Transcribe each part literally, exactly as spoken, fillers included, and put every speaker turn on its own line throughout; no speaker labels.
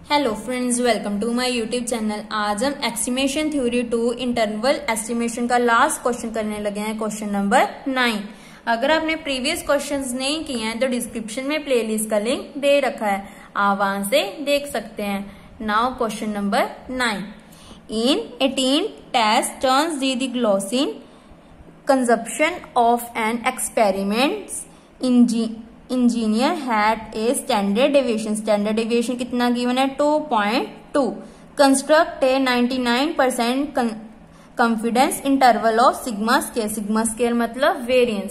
Hello friends, welcome to my YouTube channel. आज हम estimation theory two interval estimation का last question करने लगे हैं, क्वेश्चन नंबर नाइन। अगर आपने प्रीवियस क्वेश्चंस नहीं किए हैं तो डिस्क्रिप्शन में प्लेलिस्ट का लिंक दे रखा है, आप वहां से देख सकते हैं। Now question number nine. In eighteen test turns the the gasoline consumption of an experiments engine engineer had a standard deviation. Standard deviation कितना गिवन है? Two point two. Construct a ninety nine percent confidence interval of sigma square. Sigma square मतलब variance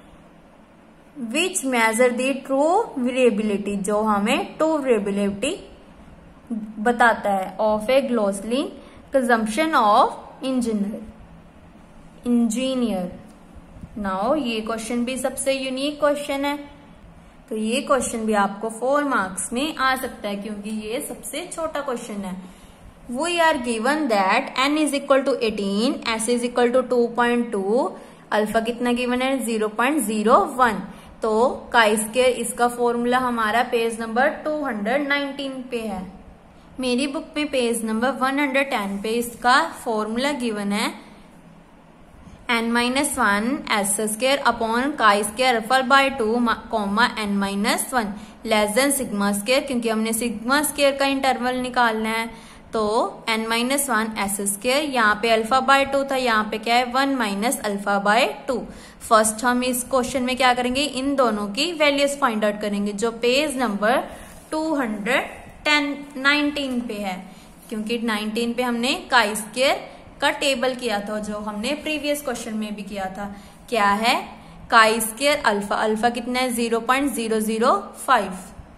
which measure the true variability, जो हमें true variability बताता है of a gasoline consumption of engineer engineer now ये question भी सबसे unique question है, तो ये क्वेश्चन भी आपको फोर मार्क्स में आ सकता है क्योंकि ये सबसे छोटा क्वेश्चन है। We are given that n is equal to eighteen, s is equal to two point two, alpha कितना गिवन है? Zero point zero one. तो काई स्क्वायर इसका फॉर्मूला हमारा page number two hundred nineteen पे है। मेरी book में page number one hundred ten पे इसका फॉर्मूला गिवन है n minus one s square upon chi square alpha by two comma n minus one less than sigma square, क्योंकि हमने sigma square का इंटरवल निकालना है। तो n minus one s square, यहाँ पे अल्फा बाय टू था, यहाँ पे क्या है? One minus alpha by two. First हम इस क्वेश्चन में क्या करेंगे? इन दोनों की वैल्यूज फाइंड आउट करेंगे जो page number two hundred ten nineteen पे है, क्योंकि नाइनटीन पे हमने काई स्क्र का टेबल किया था जो हमने प्रीवियस क्वेश्चन में भी किया था। क्या है? काई स्क्र अल्फा, अल्फा कितना है? Zero point zero zero five.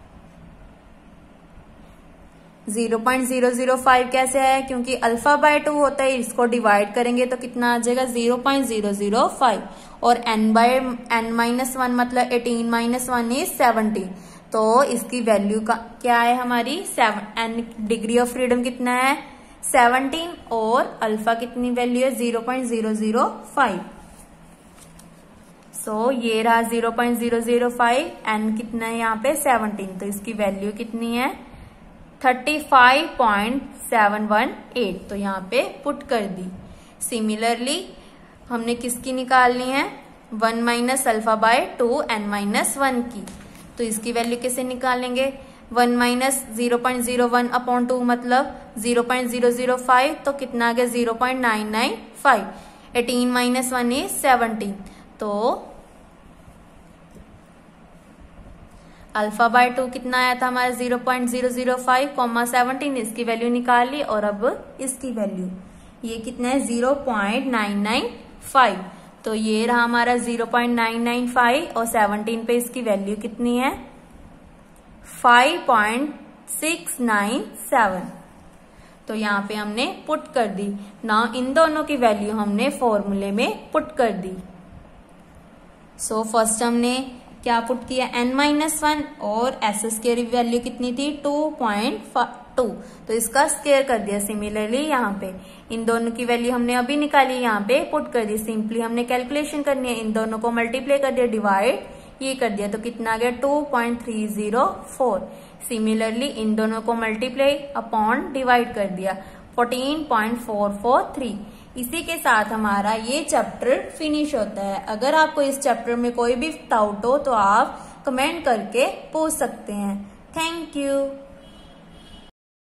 Zero point zero zero five कैसे है? क्योंकि अल्फा बाय टू होता है, इसको डिवाइड करेंगे तो कितना आ जाएगा? Zero point zero zero five. और n by n minus one मतलब eighteen minus one is seventeen, तो इसकी वैल्यू का क्या है हमारी? Seven. And degree of freedom कितना है? सेवनटीन। और अल्फा कितनी वैल्यू है? Zero point zero zero five. So ये रहा zero point zero zero five, n कितना है यहाँ पे? सेवनटीन, तो इसकी वैल्यू कितनी है? Thirty five point seven one eight, तो यहाँ पे पुट कर दी। सिमिलरली हमने किसकी निकालनी है? One minus alpha by two n minus one की, तो इसकी वैल्यू कैसे निकालेंगे? One minus zero point zero one upon two मतलब zero point zero zero five, तो कितना आ गया? Zero point nine nine five. Eighteen minus one is seventeen, तो अल्फा बाय टू कितना आया था हमारा? Zero point zero zero five comma seventeen, इसकी वैल्यू निकाल ली। और अब इसकी वैल्यू ये कितना है? Zero point nine nine five, तो ये रहा हमारा zero point nine nine five और सेवनटीन पे इसकी वैल्यू कितनी है? Five point six nine seven, तो यहाँ पे हमने पुट कर दी। ना इन दोनों की वैल्यू हमने फॉर्मूले में पुट कर दी। सो so, फर्स्ट हमने क्या पुट किया? एन माइनस वन और एस स्क्वायर की वैल्यू कितनी थी? टू पॉइंट टू, तो इसका स्क्वायर कर दिया। सिमिलरली यहाँ पे इन दोनों की वैल्यू हमने अभी निकाली, यहाँ पे पुट कर दी। सिंपली हमने कैलकुलेशन करनी है, इन दोनों को मल्टीप्लाई कर दिया, डिवाइड ये कर दिया, तो कितना आ गया? Two point three zero four. Similarly इन दोनों को मल्टीप्लाई अपॉन डिवाइड कर दिया, fourteen point four four three. इसी के साथ हमारा ये चैप्टर फिनिश होता है। अगर आपको इस चैप्टर में कोई भी डाउट हो तो आप कमेंट करके पूछ सकते हैं। Thank you.